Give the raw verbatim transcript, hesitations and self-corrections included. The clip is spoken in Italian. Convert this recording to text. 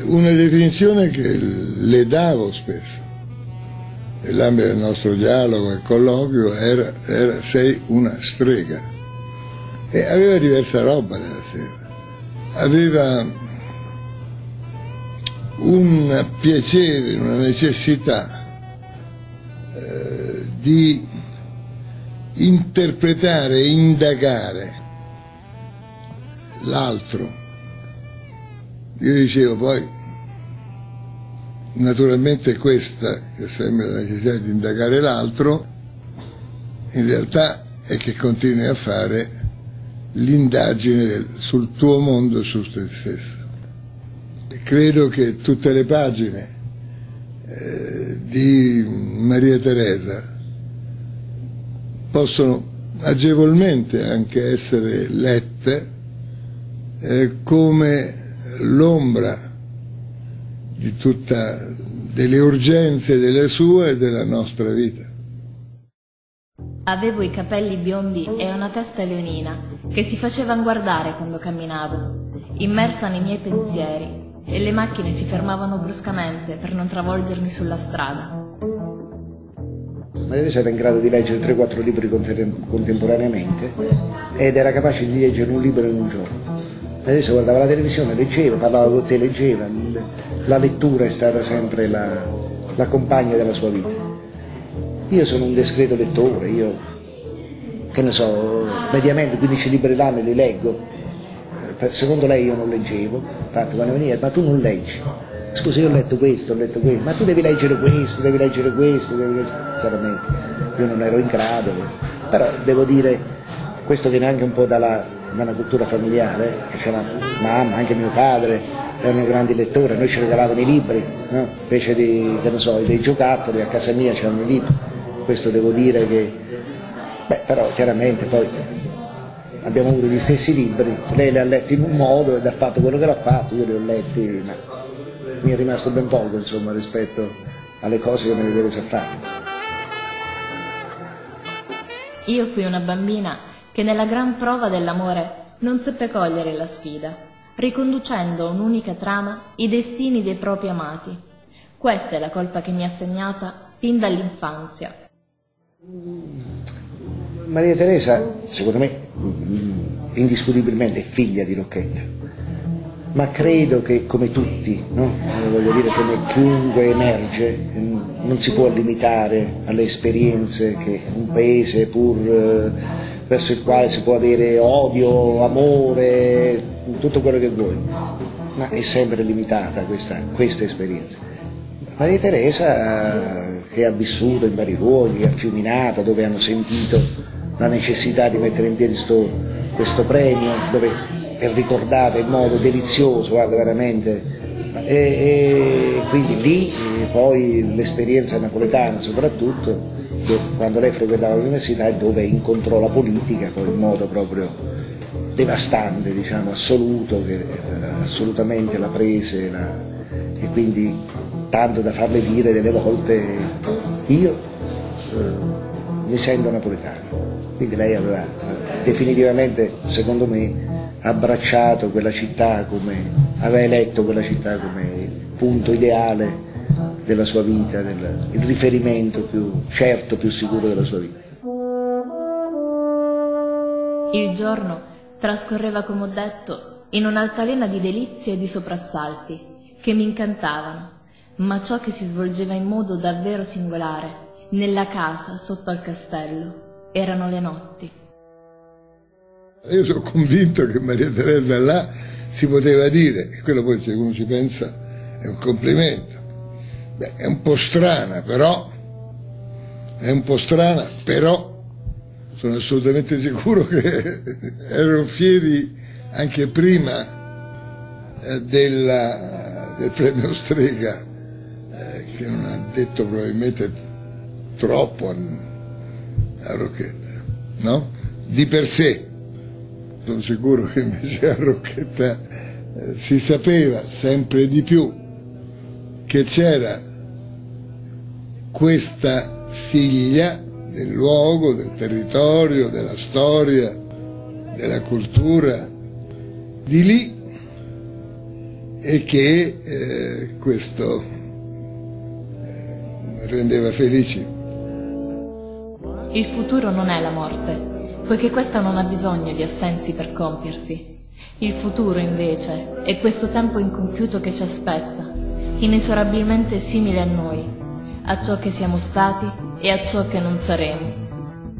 una definizione che le davo spesso nell'ambito del nostro dialogo e colloquio era, era sei una strega, e aveva diversa roba nella sera, aveva un piacere, una necessità eh, di interpretare e indagare l'altro. Io dicevo poi, naturalmente questa, che sembra la necessità di indagare l'altro, in realtà è che continui a fare l'indagine del, sul tuo mondo e su te stesso. E credo che tutte le pagine eh, di Maria Teresa possono agevolmente anche essere lette eh, come l'ombra di tutte delle urgenze della sua e della nostra vita. Avevo i capelli biondi e una testa leonina che si faceva guardare quando camminavo, immersa nei miei pensieri, e le macchine si fermavano bruscamente per non travolgermi sulla strada. Maria Teresa era in grado di leggere tre quattro libri contemporaneamente ed era capace di leggere un libro in un giorno. Maria Teresa guardava la televisione, leggeva, parlava con te, leggeva. La lettura è stata sempre la, la compagna della sua vita. Io sono un discreto lettore, io, che ne so, mediamente quindici libri l'anno li leggo. Secondo lei io non leggevo, infatti quando veniva, ma tu non leggi. Scusa, io ho letto questo, ho letto questo, ma tu devi leggere questo, devi leggere questo, devi leggere... Chiaramente, io non ero in grado, però devo dire, questo viene anche un po' dalla, dalla cultura familiare, che c'era mamma, anche mio padre, erano grandi lettori, noi ci regalavano i libri, no? Invece di, che ne so, dei giocattoli, a casa mia c'erano i libri, questo devo dire che, beh, però chiaramente poi abbiamo avuto gli stessi libri, lei li ha letti in un modo ed ha fatto quello che l'ha fatto, io li ho letti, ma mi è rimasto ben poco, insomma, rispetto alle cose che Maria Teresa ha fatto. Io fui una bambina che nella gran prova dell'amore non seppe cogliere la sfida, riconducendo a un'unica trama i destini dei propri amati. Questa è la colpa che mi ha segnata fin dall'infanzia. Maria Teresa, secondo me, indiscutibilmente è figlia di Rocchetta, ma credo che come tutti, no? Voglio dire, come chiunque emerge, non si può limitare alle esperienze che un paese, pur eh, verso il quale si può avere odio, amore, tutto quello che vuoi, ma è sempre limitata questa, questa esperienza. Maria Teresa, eh, che ha vissuto in vari luoghi, a Fiuminata, dove hanno sentito la necessità di mettere in piedi sto, questo premio, dove è ricordata in modo delizioso, guarda, veramente, e, e quindi lì e poi l'esperienza napoletana soprattutto, quando lei frequentava l'università, è dove incontrò la politica poi in modo proprio devastante, diciamo, assoluto, che assolutamente la prese, la, e quindi tanto da farle dire delle volte io eh, mi sento napoletano. Quindi lei aveva definitivamente, secondo me, abbracciato quella città, come aveva eletto quella città come punto ideale della sua vita, del, il riferimento più certo, più sicuro della sua vita. Il giorno trascorreva, come ho detto, in un'altalena di delizie e di soprassalti che mi incantavano, ma ciò che si svolgeva in modo davvero singolare nella casa sotto al castello erano le notti. Io sono convinto che Maria Teresa là si poteva dire, e quello poi se uno ci pensa è un complimento. Beh, è un po' strana, però, è un po' strana, però sono assolutamente sicuro che erano fieri anche prima eh, della, del premio Strega, eh, che non ha detto probabilmente troppo a, a Rocchetta, no? Di per sé. Sono sicuro che invece a Rocchetta eh, si sapeva sempre di più che c'era questa figlia del luogo, del territorio, della storia, della cultura, di lì e che eh, questo eh, rendeva felici. Il futuro non è la morte, poiché questa non ha bisogno di assensi per compiersi. Il futuro, invece, è questo tempo incompiuto che ci aspetta, inesorabilmente simile a noi, a ciò che siamo stati e a ciò che non saremo.